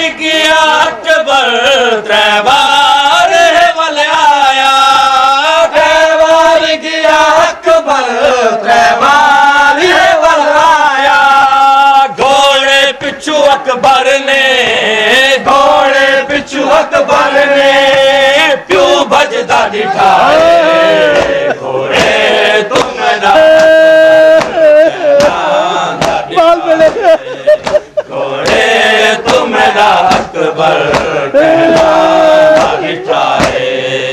किया अकबर त्रैबार वल आया, त्रैबार किया अकबर त्रैबार वल आया। घोड़े पिछू अकबर ने, घोड़े पिछू अकबर ने प्यू भजदा दिठा, घोड़े तुम ना घोड़े तुम ना अकबर कहना दिठा है।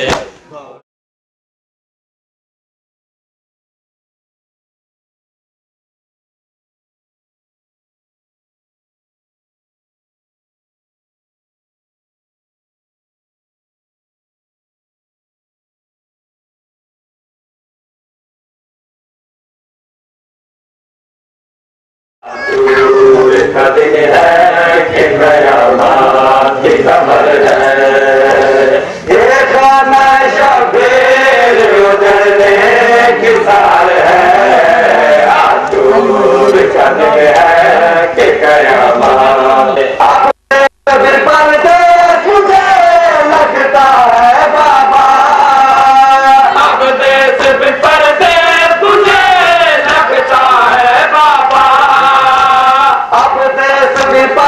है कि कयामत की खबर है, ये खाना शबीर उजड़ने की साल है, आज दूर चले है कि कयामत। अपने पर्दे तुझे लगता है बाबा, अब देश पर्दे तुझे लगता है बाबा, अब देश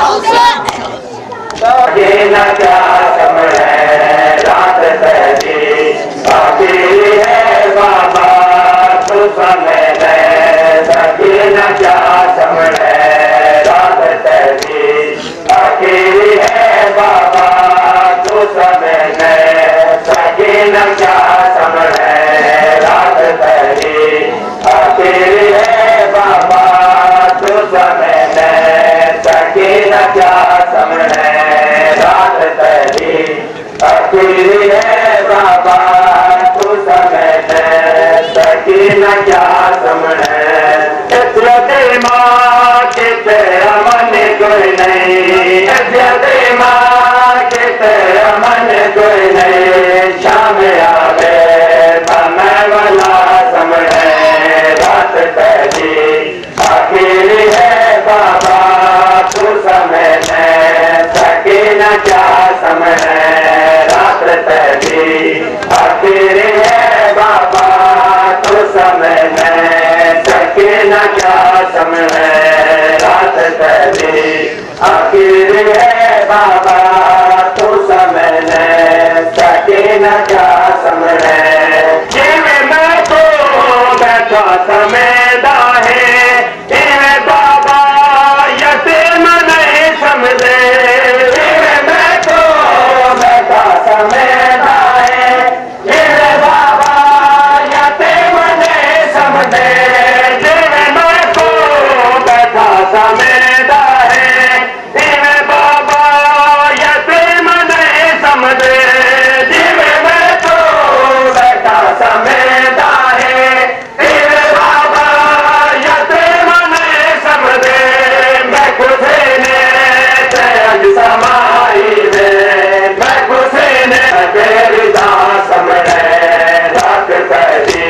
सकीना क्या समझे रात तेरी अकेली है बाबा तू समय दे सकीना क्या समझे रात तेरी अकेली है बाबा तू समय दे सकीना क्या समझे रात तेरी अकेली है बाबा तू समय दे सकीना क्या समझे रात तेरी अकेली है बाबा तू समय दे सकीना क्या समझे माँ के तेरा मन कोई नहीं माँ के तेरा मन कोई नहीं शाम आवे समय वाला समझे रात तेरी अकेली है बाबा तू समय दे सकीना क्या समझे रात तेरी अकेली है बाबा तू समय दे सकीना क्या समझे रात तेरी अकेली है बाबा तू समय दे सकीना क्या समझे जिਵੇਂ मैं तो बैठा समझदा है इवें बाबा यतीम नहीं समझे जिवें मैं तो बैठा समझदा है इवें बाबा यतीम नहीं समझे जिवें मैं तो बैठा समझदा है इवें बाबा यतीम नहीं समझे जिवें मैं तो बैठा समझदा है इवें बाबा यतीम नहीं समझे मैं खुशी ने तेज समाई में मैं खुशी ने तेरी दास समझे रात तेरी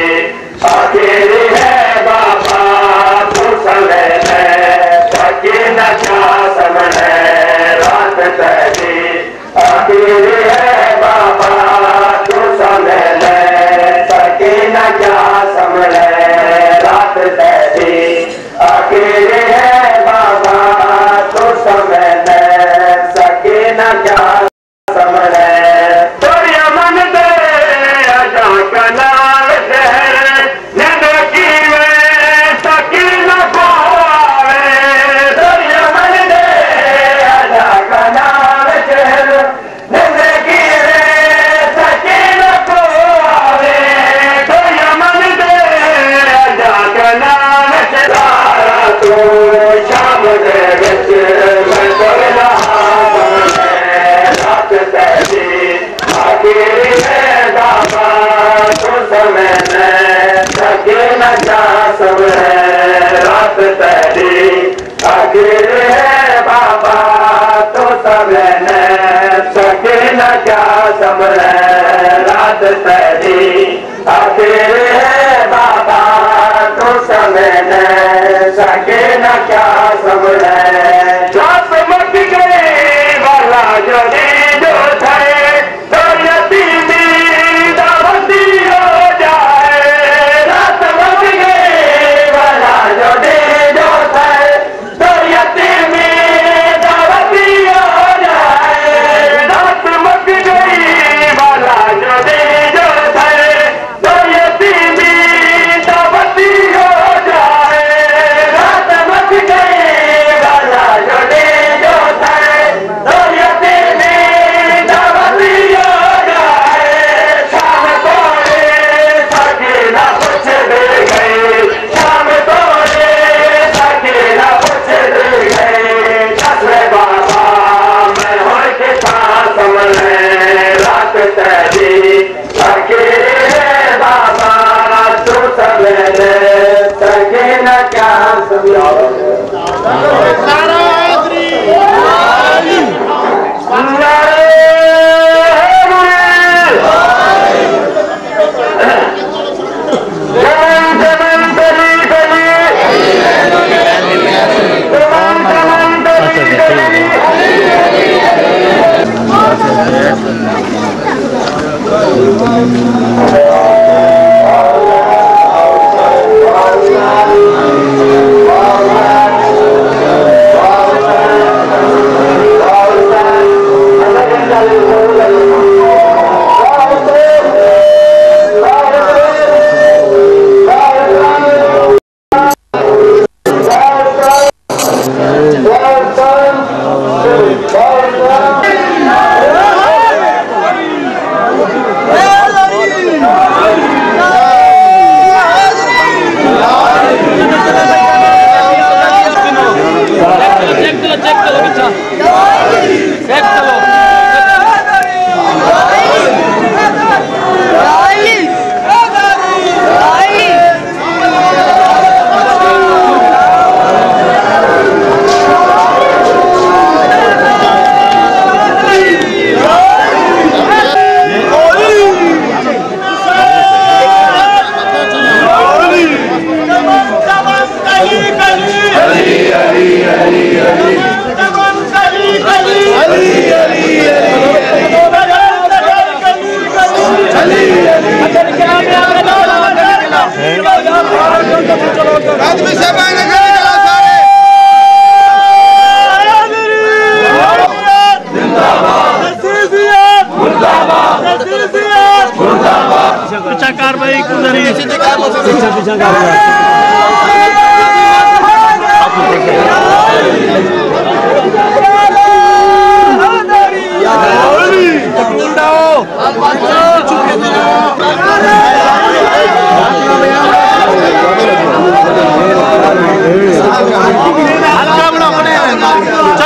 अकेली है बाबा तू समय दे सकीना क्या समझे रात तेरी अकेली है बाबा तू समय दे सकीना क्या समझे रात तेरी अकेली है बाबा तू समय दे सकीना क्या समझे तोरी मन दे आजा कनाल शहर नद की वे सकीना को आवे तोरी मन दे आजा कनाल शहर नद की वे सकीना को आवे तोरी मन दे आजा कनाल शहर तू शाम दे विच मैं तोला समझे रात तेरी अकेली है बाबा तू समय दे सकीना क्या समझे रात तेरी अकेली है बाबा तू समय दे सकीना क्या समझे रात तेरी अकेली है बाबा तू समय दे सकीना क्या समझे रात मच गए वाला जो जो थे तो यतीमी दावती हो जाए रात मच गए वाला जो थे तो यतीमी दावती हो जाए रात मच गई वाला जो थे तो यतीमी दावती हो जाए रात मच गई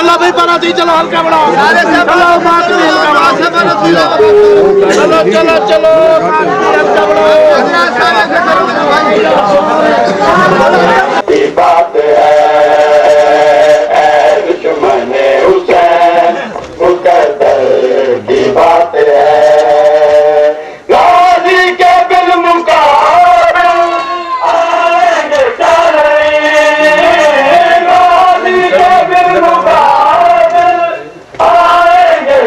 चलो भाई पर दी चलो हल्का बढ़ाओ चलो बात नहीं हल्का बढ़ाओ चलो चलो चलो हल्का बढ़ाओ बात है दुश्मन हुसैन मुकद्दर की बात है गाजी के बिल मुकाबिल आएंगे गाजी के बिल मुकाबिल आएंगे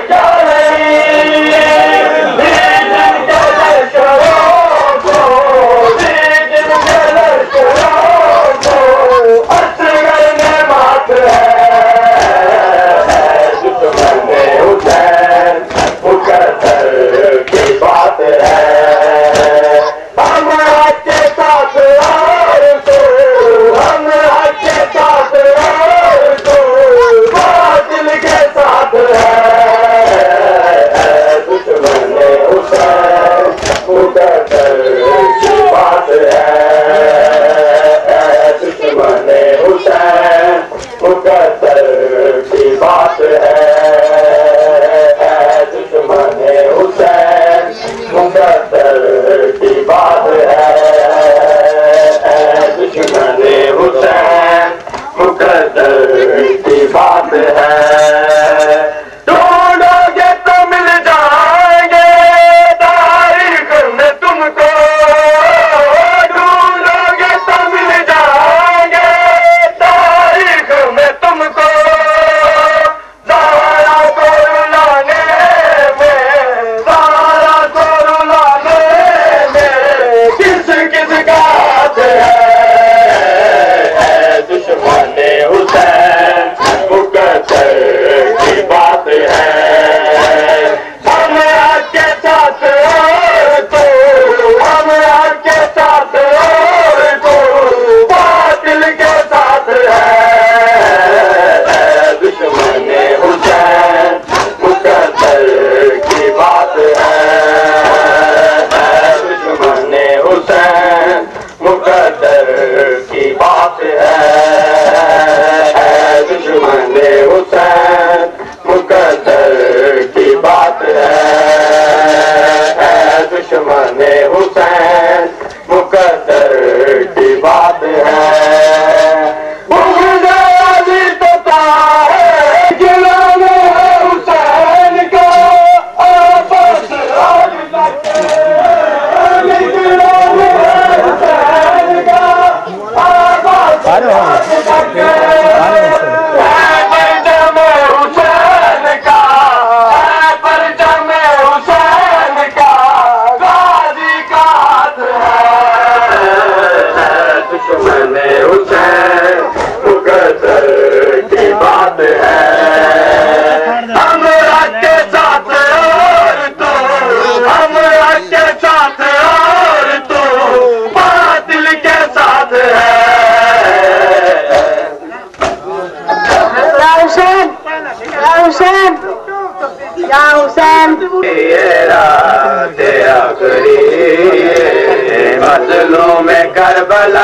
मजलूम में करबला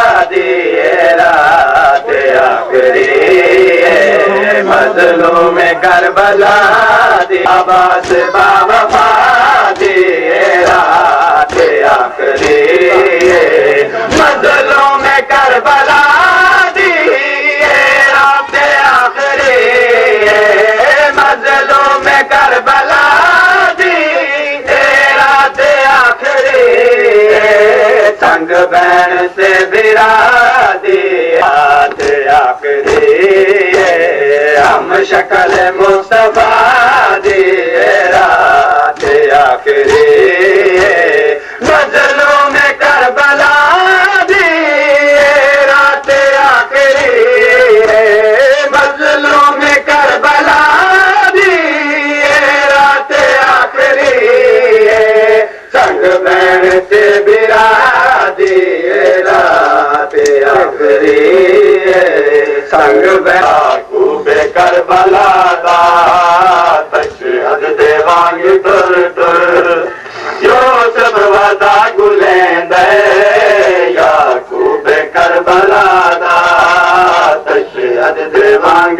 दिए रात आखरी मजलूम में करबला दी अब्बास बाबा दिए रात आखरी मजलूम में करबला दिए रात आखरी मजलूम में करबला संग बहन से बिरा दिया आखरी हम शक्ल मुस्तफा दिए रात आखरी मजलूम में करबला दिए रात आखरी मजलूम में करबला दिए रात आखरी संग बहन से बिरा संग बहूबे करबला दा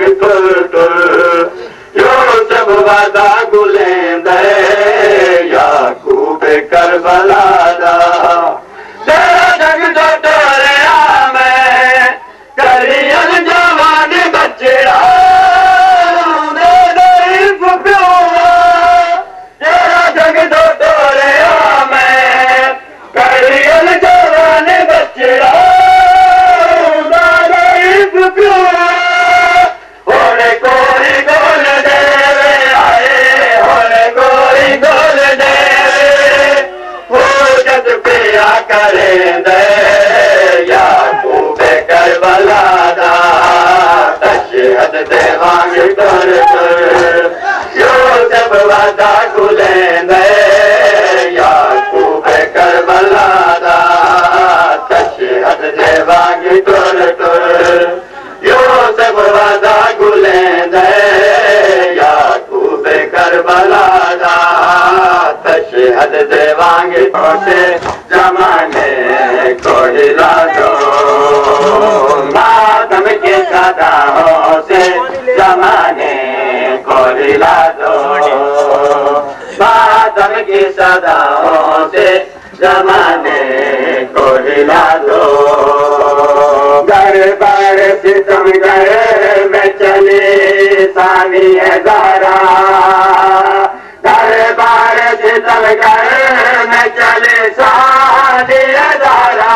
तुर तुर यो सब वादा गुलेंद याकूब करबला दा तेरा जग जो टोरिया में करियल जवान बचड़ा तेरा जग जो टोरिया में करियल जवान बचड़ा होने कोई गोल देवे आए होने कोई गोल देवे वो जद पिया करें दे याकूब करबला दा तशहद देवांगे कर यो सब वादा गुलें दे याकूब करबला दा तशहद देवांगे कर यो सब वादा गुलें दे याकूब करबला दा तशहद देवांगे छोटे जमाने को हिला दो मातम के सदाओं से जमाने को हिला दो मातम की सदाओं से जमाने को हिला दो घर बार सितम घर में चली सानी दारा घर बार सितम घर में चली सानी दारा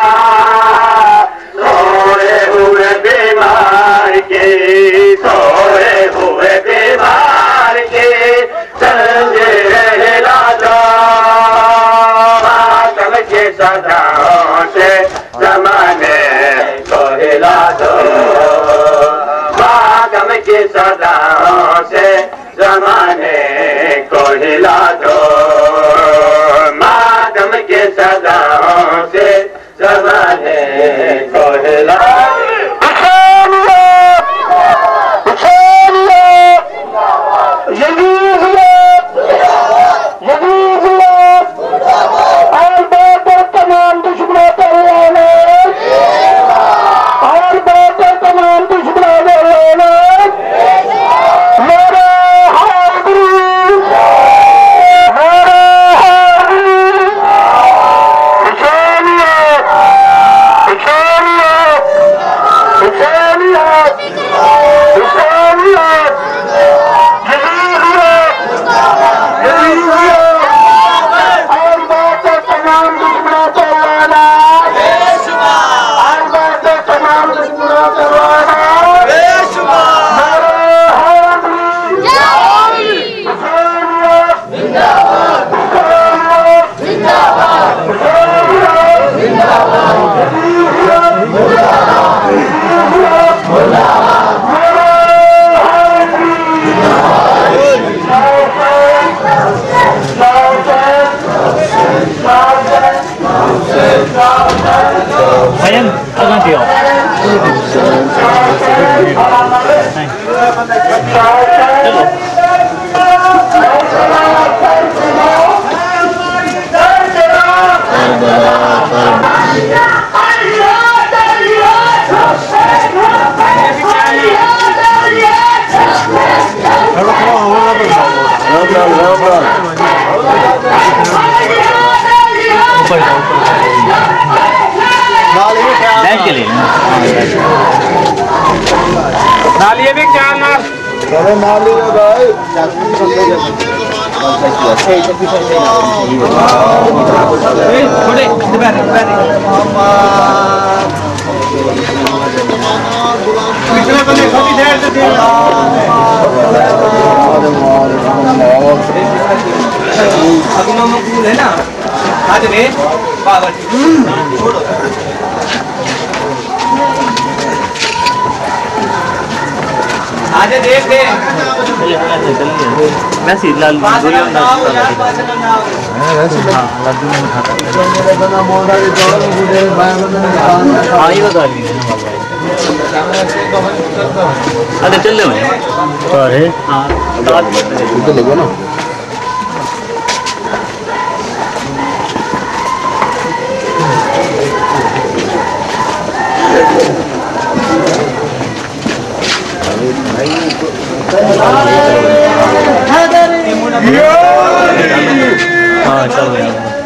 सोए हुए बीमार के सोए हुए बीमार के संजय हिला दो मातम के सदाओं से जमाने को हिला दो मातम के सदाओं से जमाने को हिला दो मातम के सदाओं से जमाने को हिला नालिए भी क्या ना अरे नाली है भाई है ना आज में पावर आज देख ले मैं सीधा लड्डू अरे चल रहे हैं हाँ तो लगो ना भाई हाँ चलो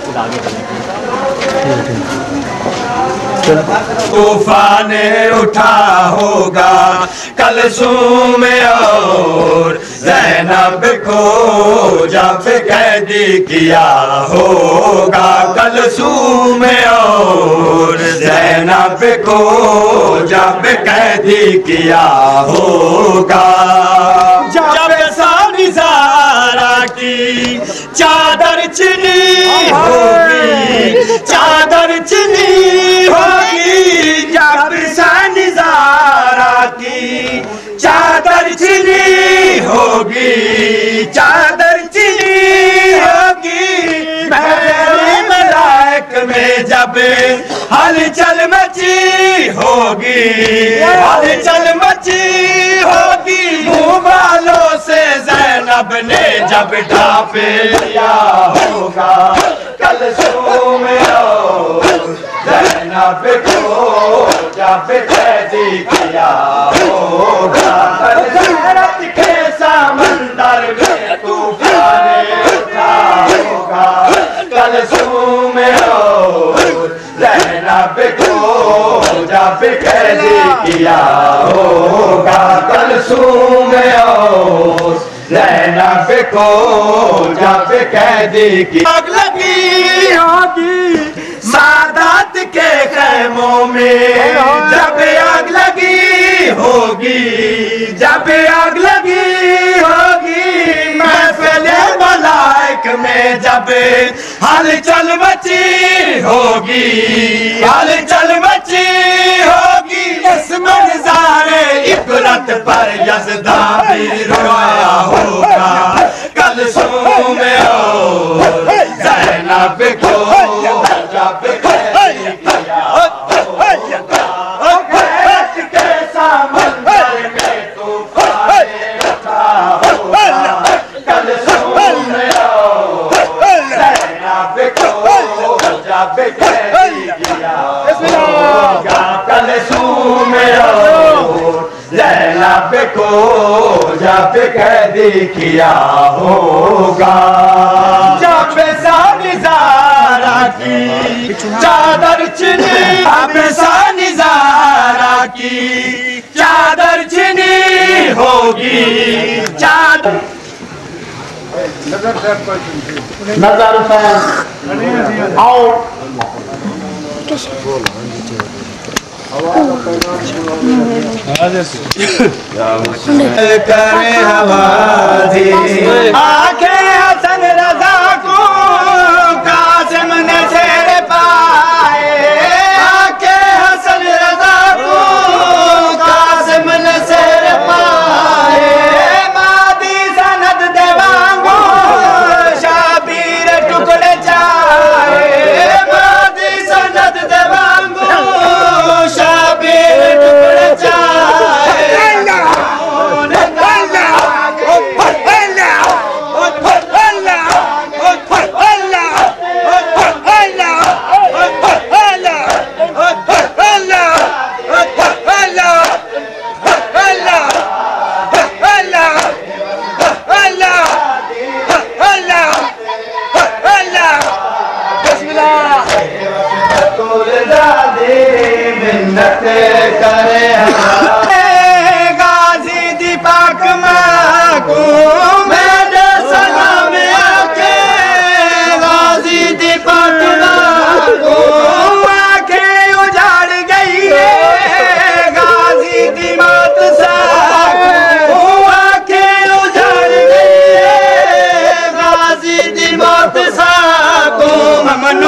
तूफान उठा होगा कलसूम और ज़ैनब को जब कैदी किया होगा कलसूम और ज़ैनब को जब कैदी किया होगा जब सानी ज़ारा की चादर चुनी होगी चादर चुनी होगी जब सानी ज़ारा की चादर चुनी होगी चादर चुनी होगी मेरे मलाइक में जब हलचल मची होगी हलचल मची होगी मुँह वालों से ज़ैनब ने जब ढापे लिया होगा कलसूम ज़ैनब को जब कैदी किया होगा हज़रत के समंदर में तूफान उठा होगा कलसूम ज़ैनब को जब कैदी किया होगा कलसूम ज़ैनब को जब कैदी की आग लगी होगी सादात के खैमों में जब आग लगी होगी जब आग लगी होगी महफ़िले मलाइक में जब हलचल मची होगी हलचल मची होगी इस मंज़ारे इबरत पर यज़दा भी रोया होगा कलसूम ज़ैनब को जब कैदी किया होगा हैरत के समंदर में तूफान उठा होगा कलसूम ज़ैनब को जब कैदी किया होगा कलसूम ज़ैनब को जब कैदी किया होगा जब सानी ज़ारा की चादर चुनी जब सानी ज़ारा की चादर चुनी होगी चादर नजर हुसैन आओ करे हवादी आंखें हसन रज़ा को कासिम ने शेर पाए आंखें हसन रज़ा को कासिम ने शेर पाए मादी सनद देवांगो शाबीर टुकड़े चाहे मादी सनद देवांगो शाबीर टुकड़े चाहे करे गाजी दीपक को मेरे सलाम आके गाजी दीपक को आंखें उजाड़ गई गाजी दीमत सा आंखें उजाड़ गई गाजी दीमत सा को ममनो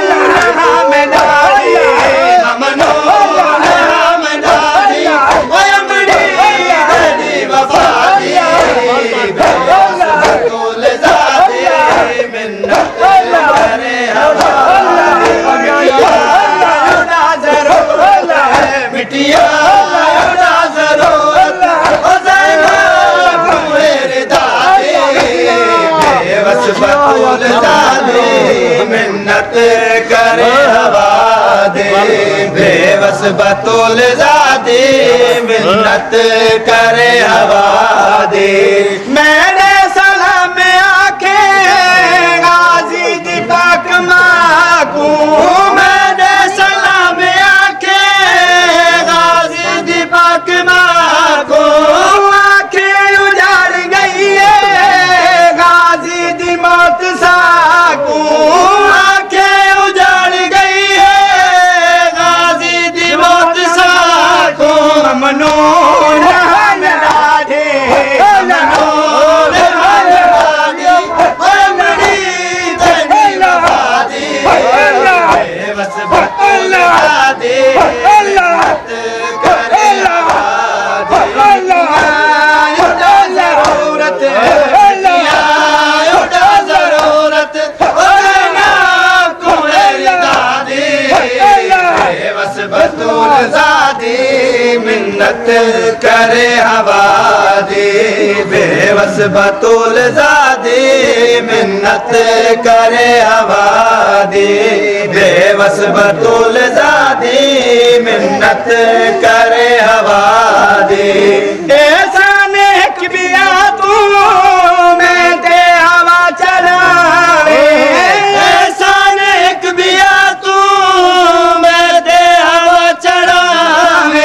मिन्नत करे हवा दे बेबस बतौल ज़ादी मिन्नत करे हवा आबादी मेरे सलाम आखे गाजी दी पाक माकू मेरे सलाम आखे गाजी दी पाक माकू आखे उजाड़ गई है गाजी दी मौत साकू आखे उजाड़ गई है गाजी दी मौत साकू मनोन मिन्नत करे हवादी बेबस बतूल ज़ादी मिन्नत करे हवादी बेबस बतूल ज़ादी मिन्नत करे हवादी ऐसा नेक बिया तू मैं ते हवा चलावे ऐसा नेक बिया तू मैं ते हवा चढ़ावे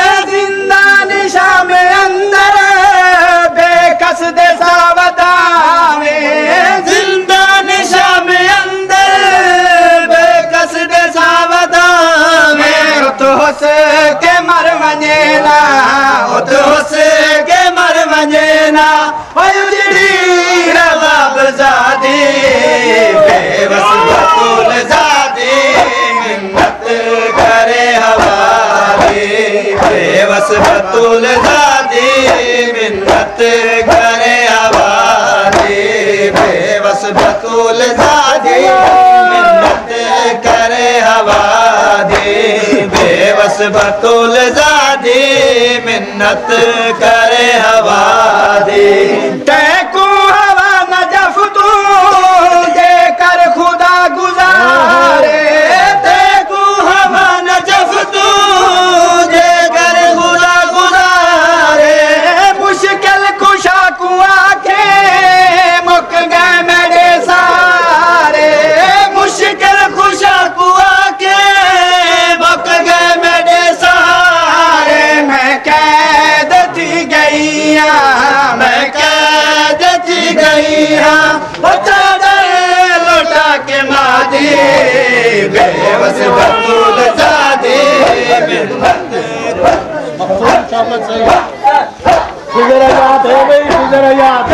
दे सावदावे जिंदा निशा में अंदर बेकस दे सावदावे तो से के मर वनेना तो से के मर वनेना उजड़ी रबाब ज़ादी बेबस बतूल ज़ादी मिन्नत करे हवादी बेबस बतूल ज़ादी मिन्नत करे आबादी बेबस बतूल ज़ादी मिन्नत करे आबादी बेबस बतूल ज़ादी मिन्नत करे आबादी तैकू हवा नजफ तू दे कर खुदा गुजारे तैकू हवा नजफ तू दे कर खुदा गुजारे मुश्किल खुशा कुआ के मुक गए मेरे सारे मुश्किल खुशा कुआ के मुक गए मेरे सारे मैं कैद थी गई मैं कैद थी गई बचा दे लौटा के मादी बेबस बतूल ज़ादी गुजरात है भाई गुजरात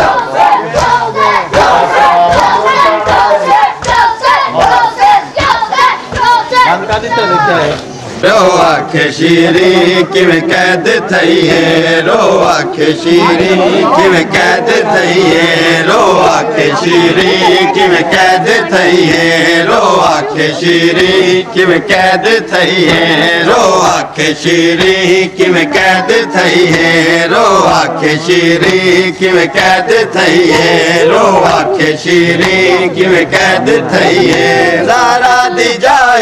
रो आखे शीरी किवें कैद थई है रो आखे शीरी किवें कैद थई है रो आखे शीरी किवें कैद थई है रो आखे शीरी किवें कैद थई है रो आखे शीरी किवें कैद थई है रो आखे शीरी किवें कैद थई है रो आखे शीरी किवें कैद थई है ज़ारा दी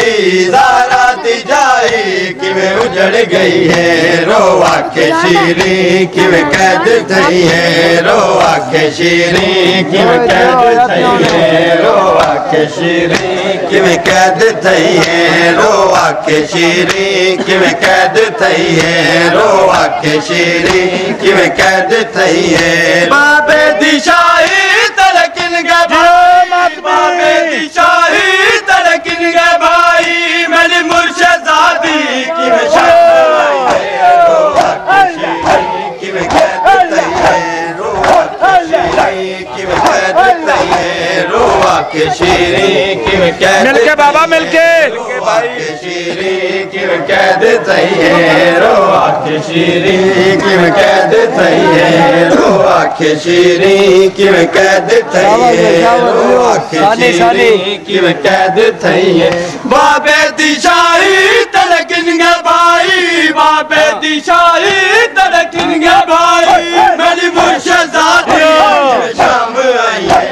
जाई किवें उजड़ गई है रो आखे शीरी किवें कैद थई है रो आखे शीरी किवें कैद थई है रो आखे शीरी किवें कैद थई है रो आखे शीरी किवें कैद थई है रो आखे शीरी किवें कैद थई है बाबे दी शाही तलकिन गा बाबे दी शाही तलकिन गा भाई मेरी मुर्शदादी किवें शाही रो आखे शीरी किवें कैद थई है रो आखे शीरी किवें कैद थई है रो आखे शीरी किवें कैद मिलके बाबा मिलके आखे शीरी किवें कैद थई है रो आखे शीरी किवें कैद थई है रो आखे शीरी किवें कैद थई है रो आखे शीरी किवें कैद थई है बाबे दी शाही तलकिन गा भाई बाबे दी शाही तलकिन गा भाई मेरी मुर्शदादी शाम आई है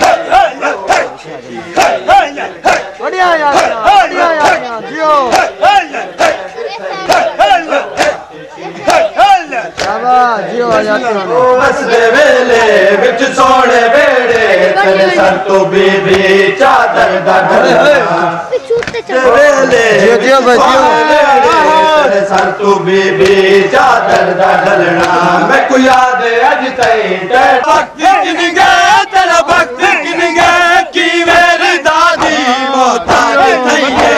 बढ़िया यार जियो बस दे वेले विच सोने बेड़े तेरे सर तो बीबी चादर दा ढलना वेले तेरे सर तो बीबी चादर दा ढलना मैं को याद अज तई वक्त किन गए तेरा वक्त किन गए की मेरी दादी मोहताज थई है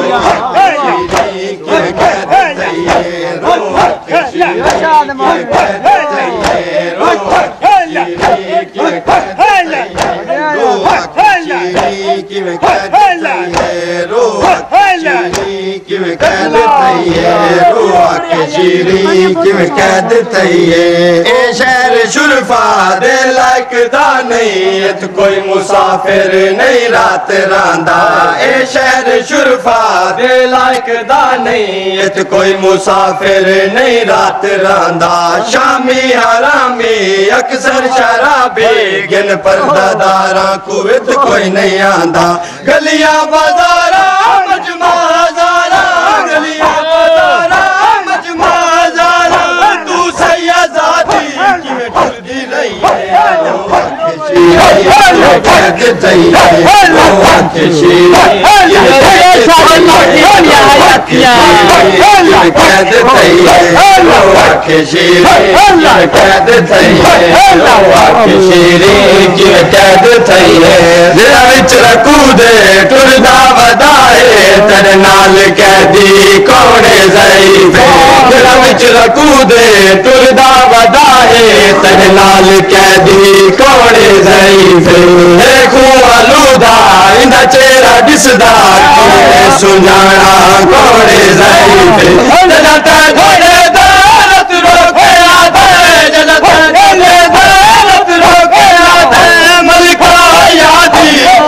शहर शुरफा दे लायक दा नहीं इत कोई मुसाफिर नहीं रात रांदा ए शहर शुरफा दे लायक दा नहीं इत कोई मुसाफिर नहीं रात रांदा शामी हरामी अक्सर शराबी गिन पर्दादारा कुवित कोई नहीं आंदा गलियां बाजारा मजमा हजारा गलियां बाजारा मजमा हजारा तू सैयदादी किवें टुरदी रही है टुरदा वधाए तेरे नाल कैदी कौड़े ज़ईफ़े दिल विच रकूदे टुरदा वधाए तेरे नाल कैदी कौड़े ज़ईफ़े देखो आलूदा इंदा चेहरा दिसदा सुञाणा कौड़े ज़ईफ़े जदा घोड़े दारत रोके आदे जदा घोड़े दारत रोके आदे मलिका यादी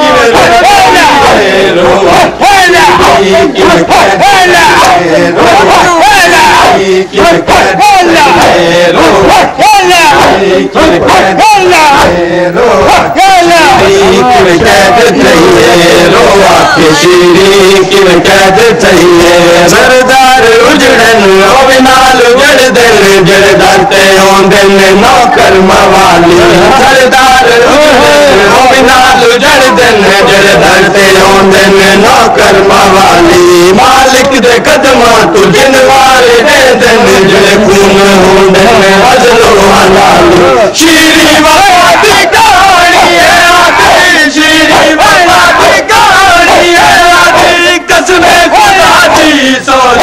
सरदार उजड़न नाल उजड़ दिल जड़ दरते होंदन नौकर मवाली सरदार उजड़न नाल उजड़ दिल जड़ दरते होंदन नौकर मवाली मालिक दे कदमां तू जिन वाले दे दिन जड़े खून होंदन अजलो हलाल शीरी वाला दी कहानी है आदि शीरी वाला दी कहानी है आदि कसमे खुदा दी सोच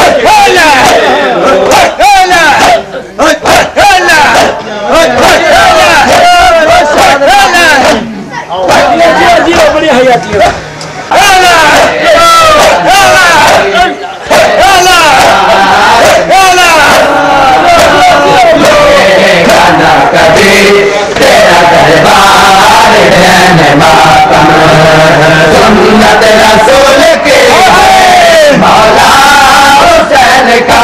सुन्नत रसूल के मौला हुसैन का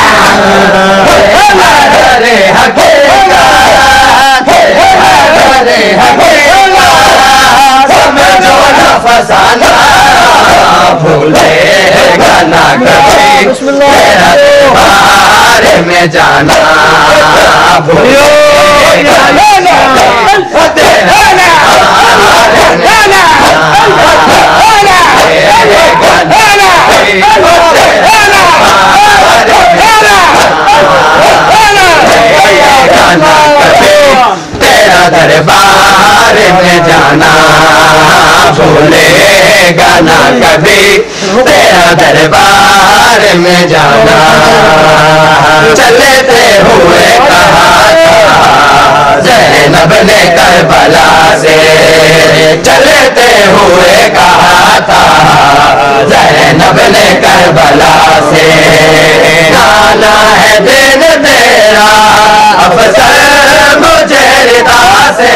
रे हकीका रे हकीका समझो न फसाना भूलेगा ना कभी तेरा बारे में जाना भूलेगा ना तेरा दरबार में जाना भूलेगा ना कभी तेरा दरबार में जाना चलते हुए कहा ज़ैनब ने करबला से चलते हुए कहा था ज़ैनब ने करबला से आना है दिन तेरा अफसर मुझे रिदा से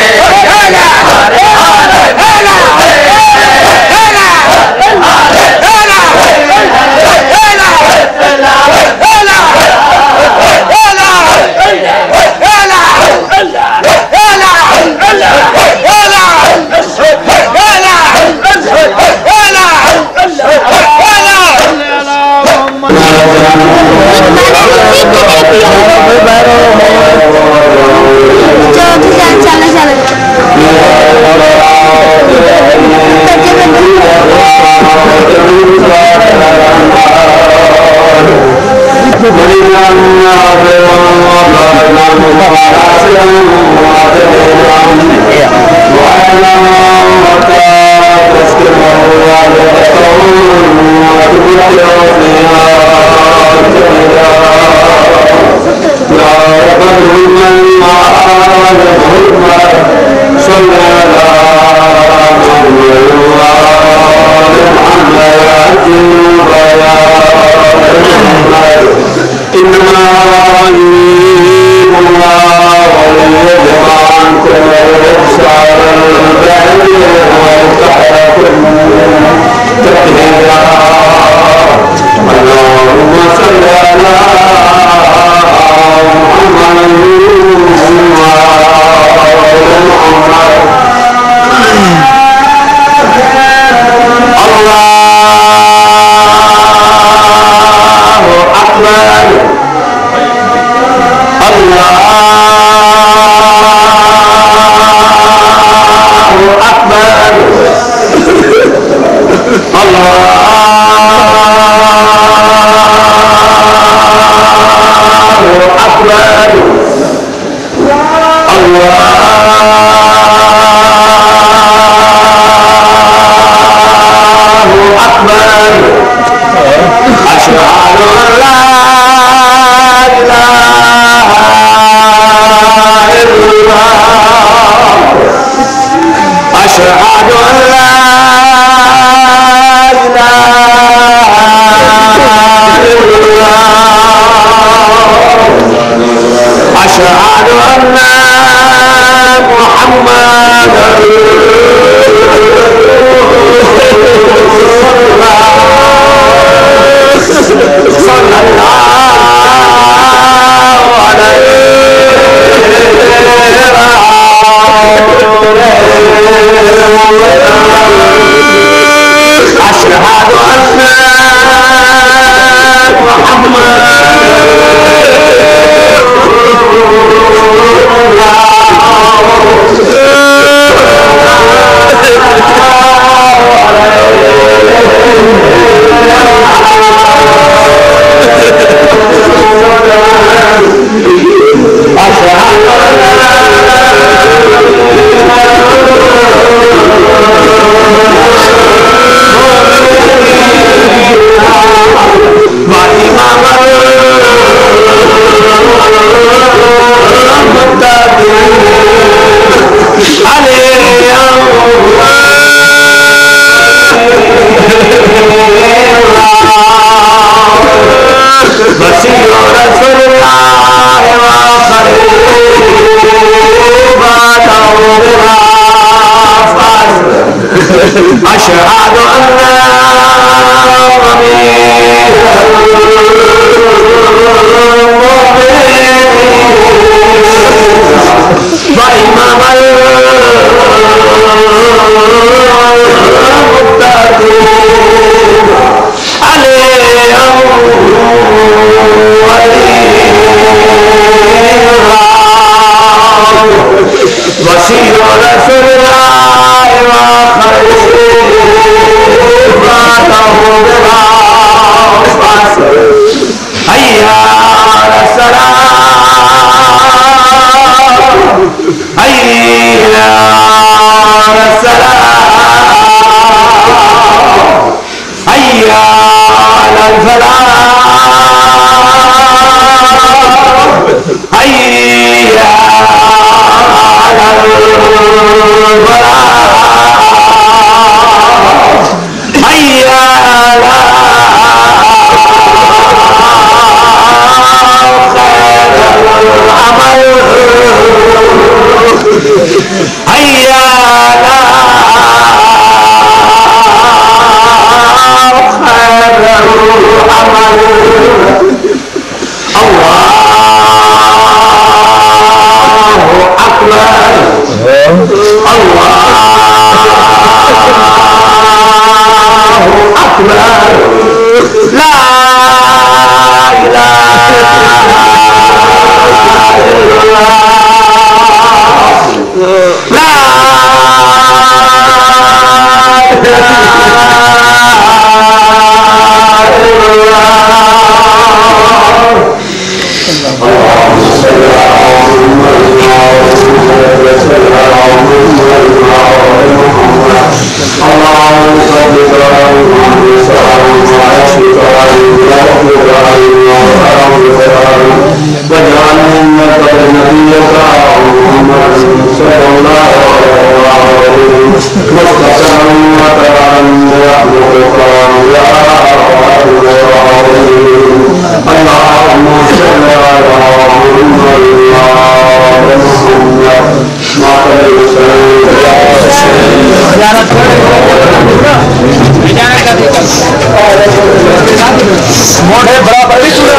Bagaimana मोटे बराबर भी सुना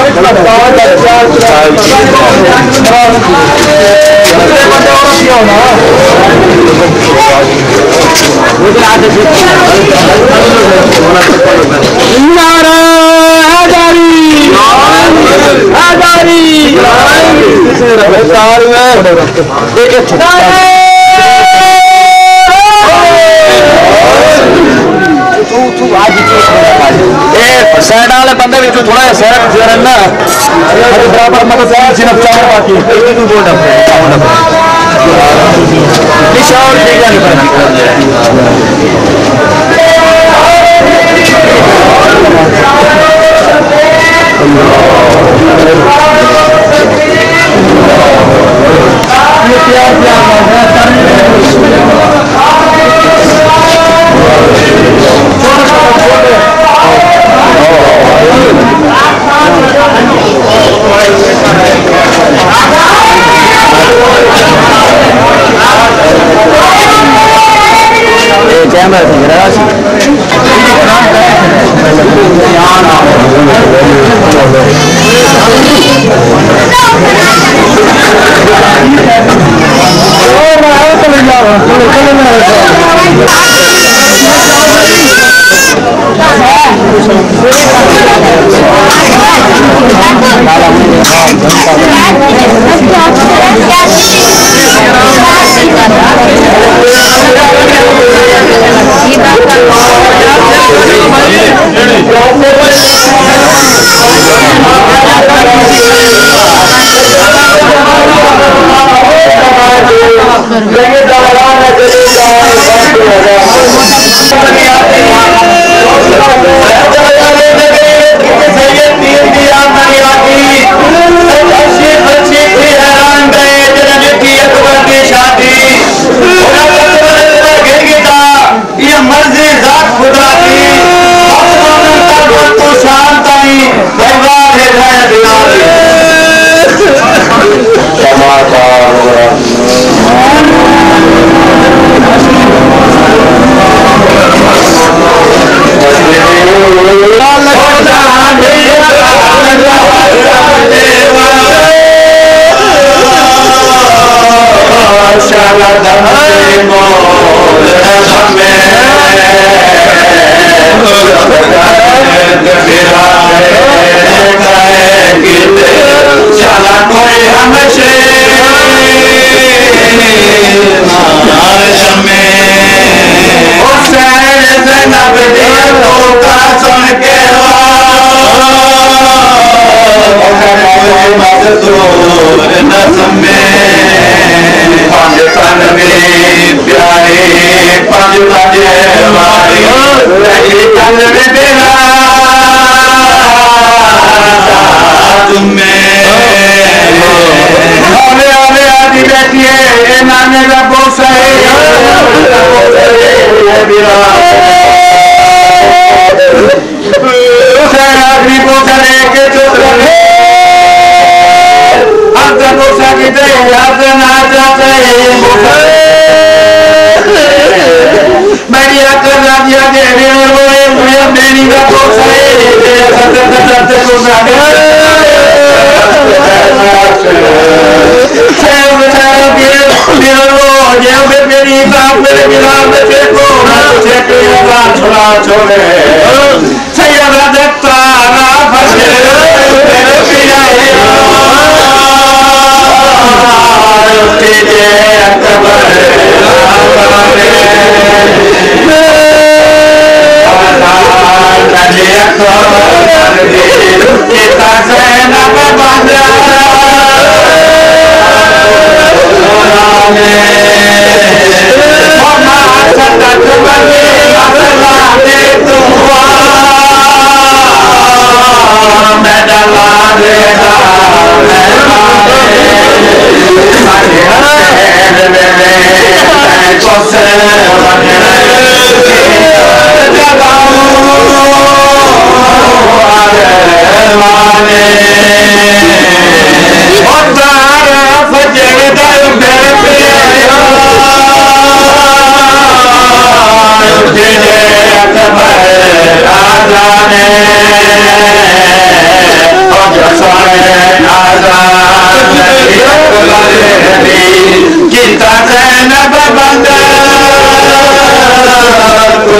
साइड वाले बंदे भी थोड़ा सैर ना बराबर मतलब सिर्फ 4 बाकी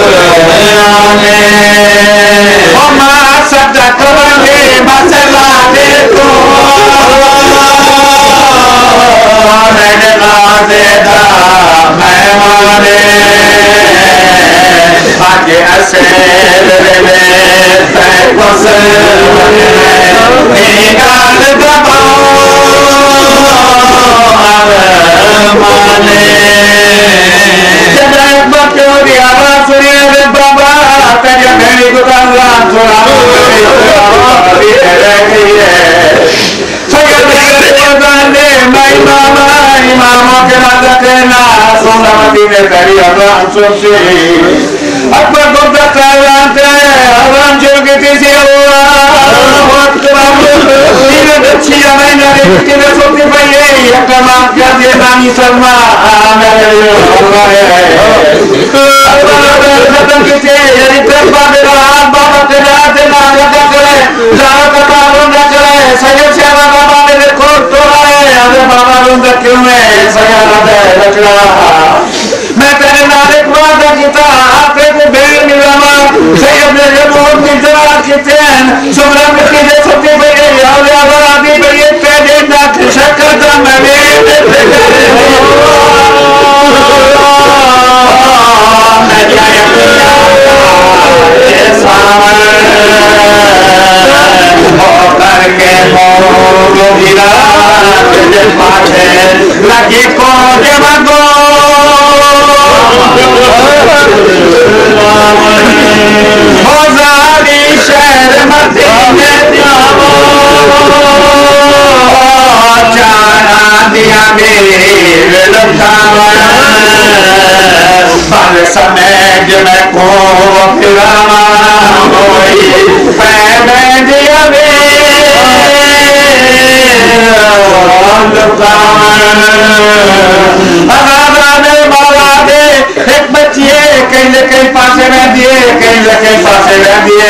मैं तेरे नारे वादा किता आपे को बेर मिलामा सही अपने बहुत निजरा किते हैं सुमरा मिट्टी दे सत्य पे याद याद आदि पे ये तेरे नाथ शक्कर दा मैं लगी को देवगो होजारी शहर मदीने जाओ चारा दिया मेरे लखावा बल समय जब को फिरावा होई पैदे दिया एक बच्चे कहीं पासे में दिए कहीं पासे में दिए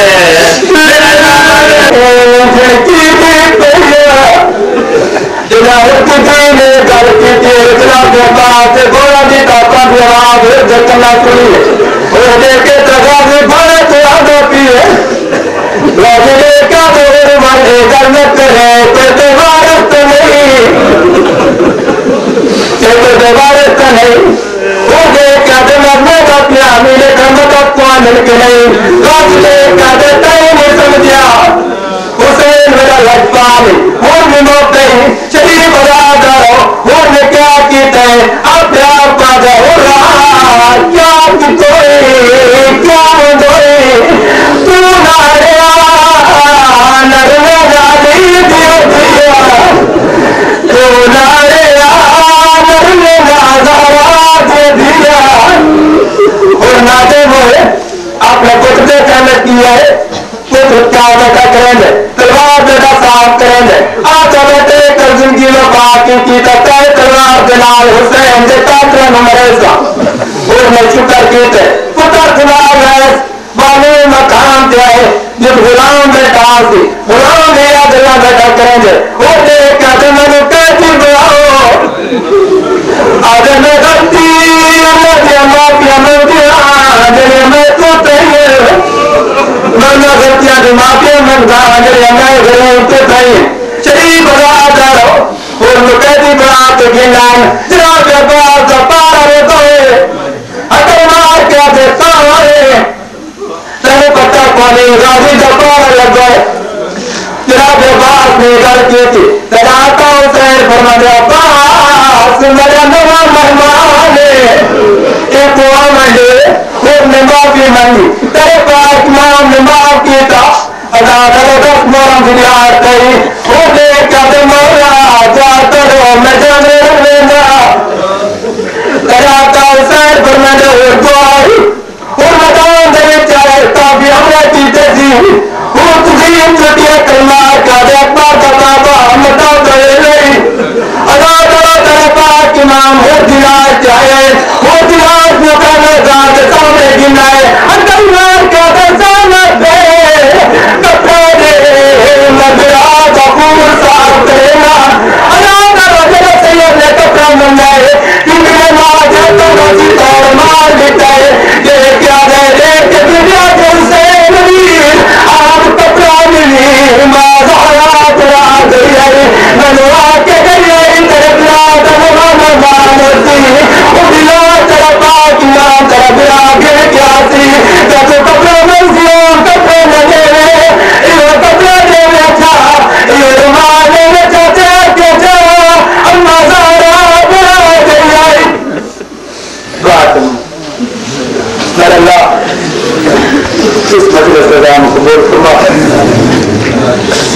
मार देता है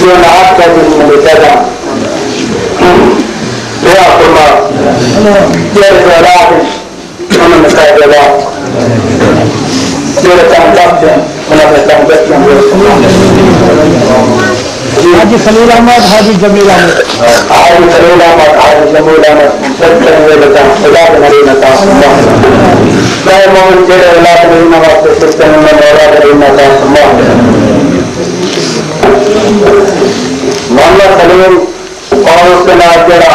जो नाथ का दिन में लेकर जा या फरमा तेरे सलाह उन्होंने कहा जला तेरे चांद उन्होंने चांद हाजी खलील अहमद हाजी जमील अहमद हाजी खलील अहमद हाजी जमील अहमद सब करेंगे बता खुदा के नबी नता मैं मोहन तेरे औलाद नहीं नवाज से सिस्टम में औलाद नहीं नता मोहम्मद सलीम और उसके नाम जरा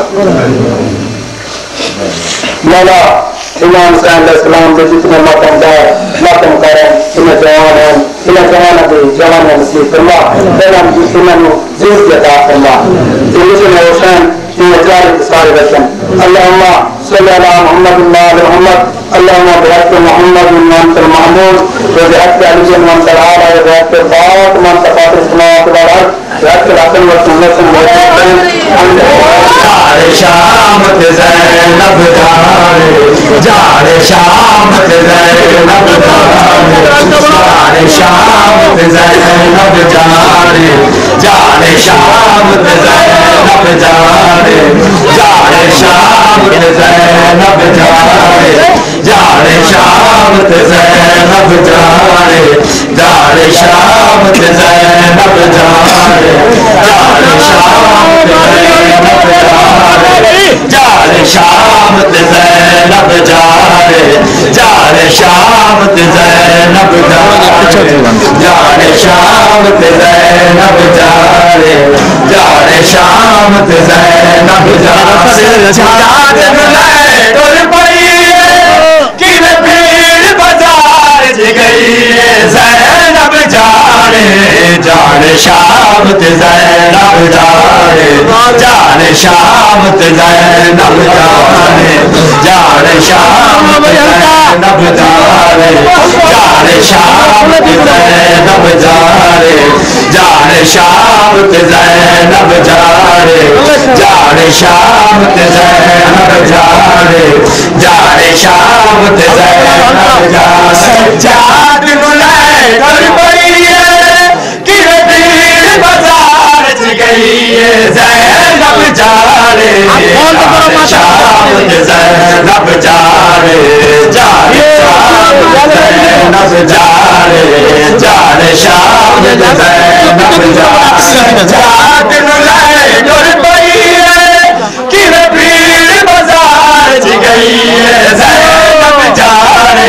मौला इमाम सलाम के जितने मतम करें इन्हें जवान हैं इन्हें जवान नसीब फरमा बेगम इन्हें जिंदगी अता फरमा इन्हें हुसैन इन्हें सारे वचन अल्लाहुम्मा सल्ली अला मुहम्मद व आले मुहम्मद अल्लाहुम्मा बिहक़्क़ि मुहम्मद व अंतल महमूद व बिहक़्क़ि अली व अंतल आला व बिहक़्क़ि फातिमा फ़ातिह समावात वल अर्ज़ बिहक़्क़ि हसन व सुन्नत शामत ज़ैनब जारे शामत ज़ैनब जारे शामत ज़ैनब जारे शामत ज़ैनब जारे शामत ज़ैनब जारे शामत ज़ैनब जारे शामत ज़ैनब जारे शामत जारे शामत ज़ैनब जारे शामत ज़ैनब जारे शामत ज़ैनब जारे शामत ज़ैनब डोल पड़ी किन भीड़ बाजार गई ज़ैनब जारे शामत ज़ैनब जारे शामत ज़ैनब जारे शामत ज़ैनब जारे शामत ज़ैनब जारे शामत ज़ैनब जारे शामत ज़ैनब जारे शामत ज़ैनब सज्जाद मुलाय कर पड़ी किन भीड़ बाजार गई ज़ैनब जारे शामत ज़ैनब जारे शामत ज़ैनब सज्जाद मुलाय कर पड़ी किन भीड़ बाजार गई ज़ैनब जारे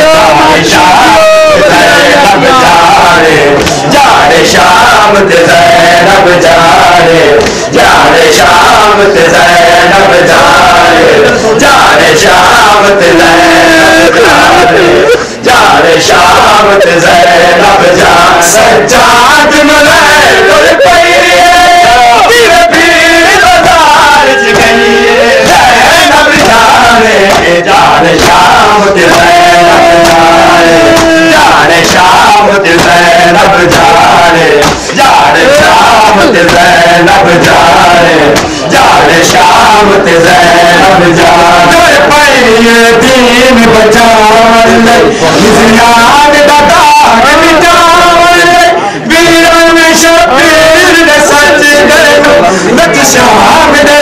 शामत ज़ैनब जारे शामत ज़ैनब जारे शामत ज़ैनब जारे शामत ज़ैनब जारे शामत ज़ैनब सज्जाद मुलाय कर पड़ी किन भीड़ बाजार गई ज़ैनब जारे शामत ज़ैनब जारे शामत ज़ैनब जारे शामत ज़ैनब जारे शामत ज़ैनब डोल पड़ी दीन बचावन जियाद दाग मिटावन वीरन शबीर ने सच गयो नत शाम ने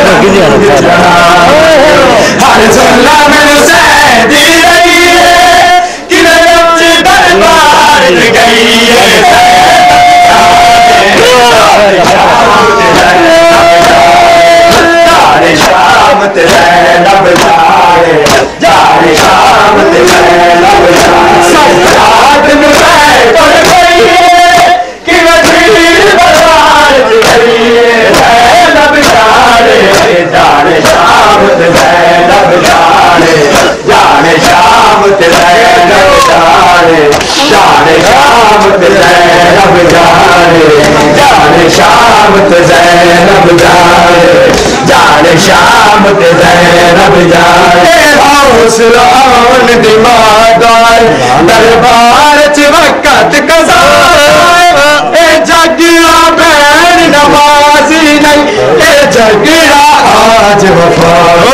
हर जुल्म में सैदी रही है कि रब्ज दरबार गई है जारे शामत ज़ैनब जारे शामत ज़ैनब सज्जाद मुलाय कर पड़ी किन भीड़ बाजार गई ज़ैनब जारे शामत ज़ैनब जारे शामत ज़ैनब जारे शामत ज़ैनब जारे शामत ज़ैनब जारे शामत ज़ैनब हौसला दिमागदार दरबार च वक़्त कज़ा जगड़ा बैन नमाज़ी नहीं जगड़ा आज वफा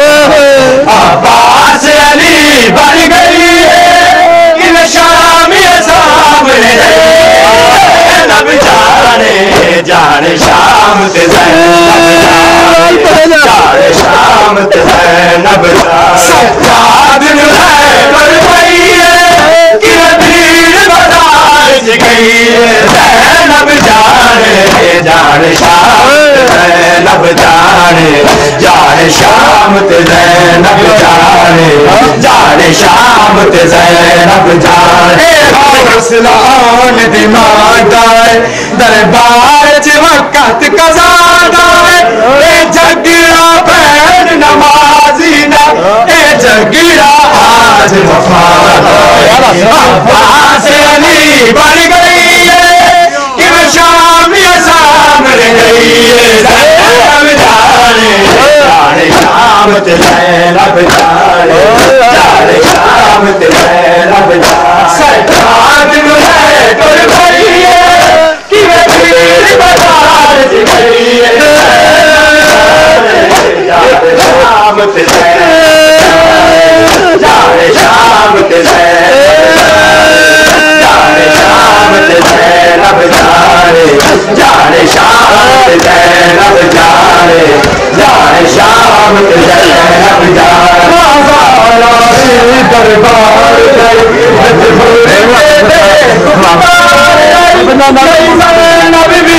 अब्बास अली बन गई है इन शामी सामने ज़ैनब जारे जाने शाम ते ज़ैनब जाने शाम ते ज़ैनब सज्जाद है पर गई है कि भीड़ बाजार च गई है ज़ैनब जाने शाम ते ज़ैनब जाने शाम ते ज़ैनब जाने शाम ते ज़ैनब जाने हौसलान दिमादाए दरबार च वक़्त कज़ादाए ए झगड़ा बैन नमाजी ना ए झगड़ा आज वफादाए अब्बास अली बन गई है कि मैं शाम या सामने गई है ज़ैनब जाने शाम ते ज़ैनब जाने शाम ते ज़ैनब सज्जाद है तुर गई है कि मैं भीड़ बाजार च गई है जाने शाम ते जाने शाम ते जाने शाम ते ज़ैनब जाने शाम ते ज़ैनब जाने शाम ते ज़ैनब दरबार गई